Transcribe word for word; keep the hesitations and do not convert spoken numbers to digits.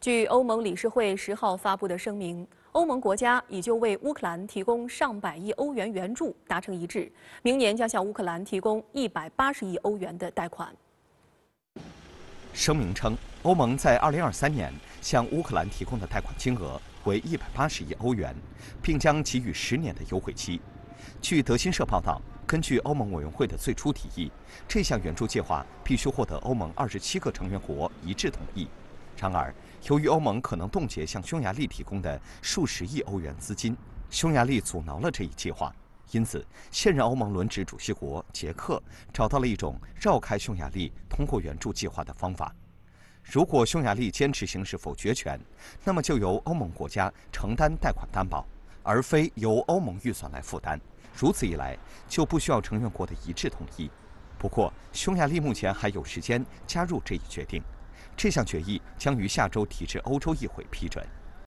据欧盟理事会十号发布的声明，欧盟国家已就为乌克兰提供上百亿欧元援助达成一致，明年将向乌克兰提供一百八十亿欧元的贷款。 声明称，欧盟在二零二三年向乌克兰提供的贷款金额为一百八十亿欧元，并将给予十年的优惠期。据德新社报道，根据欧盟委员会的最初提议，这项援助计划必须获得欧盟二十七个成员国一致同意。然而，由于欧盟可能冻结向匈牙利提供的数十亿欧元资金，匈牙利阻挠了这一计划。因此，现任欧盟轮值主席国捷克找到了一种绕开匈牙利通过援助计划的方法。如果匈牙利坚持行使否决权，那么就由欧盟国家承担贷款担保，而非由欧盟预算来负担。如此一来，就不需要成员国的一致同意。不过，匈牙利目前还有时间加入这一决定。这项决议将于下周提至欧洲议会批准。